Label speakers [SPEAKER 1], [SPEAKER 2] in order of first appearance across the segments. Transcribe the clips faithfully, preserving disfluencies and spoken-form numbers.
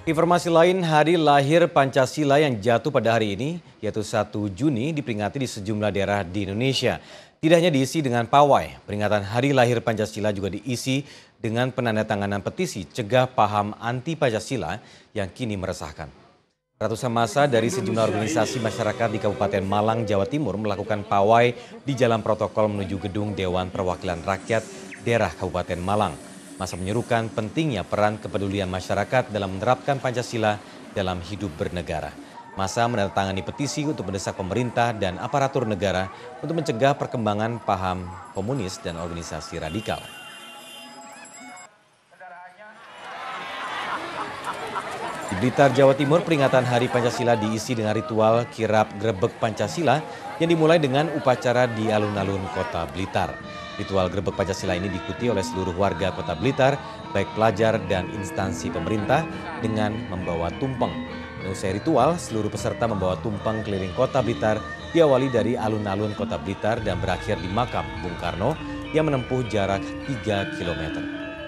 [SPEAKER 1] Informasi lain, hari lahir Pancasila yang jatuh pada hari ini, yaitu satu Juni, diperingati di sejumlah daerah di Indonesia. Tidak hanya diisi dengan pawai, peringatan hari lahir Pancasila juga diisi dengan penandatanganan petisi cegah paham anti Pancasila yang kini meresahkan. Ratusan massa dari sejumlah organisasi masyarakat di Kabupaten Malang, Jawa Timur melakukan pawai di jalan protokol menuju gedung Dewan Perwakilan Rakyat daerah Kabupaten Malang. Massa menyerukan pentingnya peran kepedulian masyarakat dalam menerapkan Pancasila dalam hidup bernegara. Massa menandatangani petisi untuk mendesak pemerintah dan aparatur negara untuk mencegah perkembangan paham komunis dan organisasi radikal. Di Blitar, Jawa Timur, peringatan Hari Pancasila diisi dengan ritual kirap grebek Pancasila yang dimulai dengan upacara di alun-alun kota Blitar. Ritual grebek Pancasila ini diikuti oleh seluruh warga kota Blitar, baik pelajar dan instansi pemerintah dengan membawa tumpeng. Usai ritual, seluruh peserta membawa tumpeng keliling kota Blitar diawali dari alun-alun kota Blitar dan berakhir di makam Bung Karno yang menempuh jarak tiga kilometer.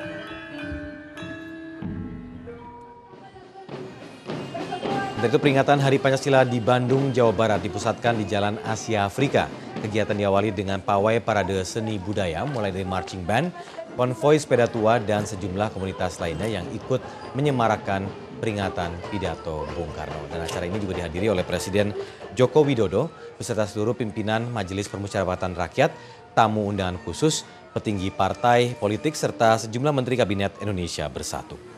[SPEAKER 1] Untuk itu, peringatan Hari Pancasila di Bandung, Jawa Barat dipusatkan di Jalan Asia Afrika. Kegiatan diawali dengan pawai parade seni budaya mulai dari marching band, konvoi sepeda tua, dan sejumlah komunitas lainnya yang ikut menyemarakan peringatan pidato Bung Karno. Dan acara ini juga dihadiri oleh Presiden Joko Widodo beserta seluruh pimpinan Majelis Permusyawaratan Rakyat, tamu undangan khusus, petinggi partai politik, serta sejumlah Menteri Kabinet Indonesia Bersatu.